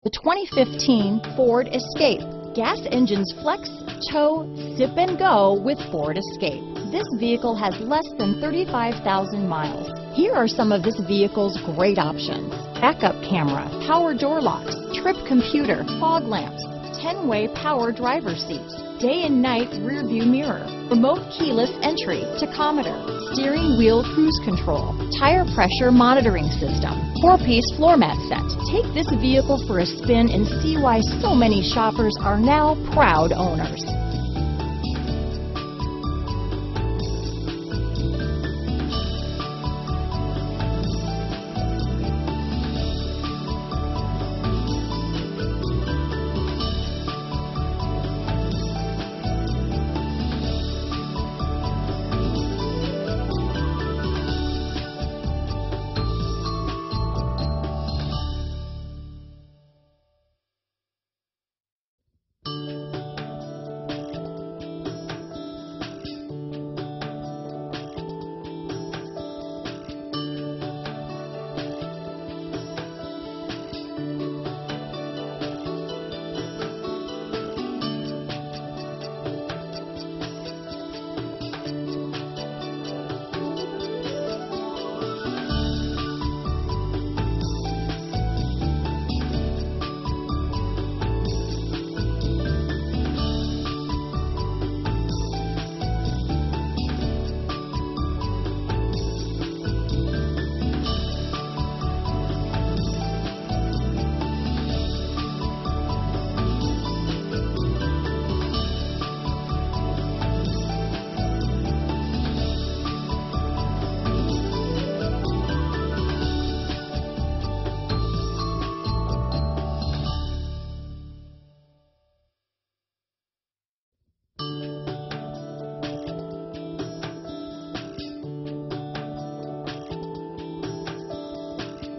The 2015 Ford Escape. Gas engines flex, tow, sip and go with Ford Escape. This vehicle has less than 35,000 miles. Here are some of this vehicle's great options: backup camera, power door locks, trip computer, fog lamps, 10-way power driver seat, day and night rear view mirror, remote keyless entry, tachometer, steering wheel cruise control, tire pressure monitoring system, 4-piece floor mat set. Take this vehicle for a spin and see why so many shoppers are now proud owners.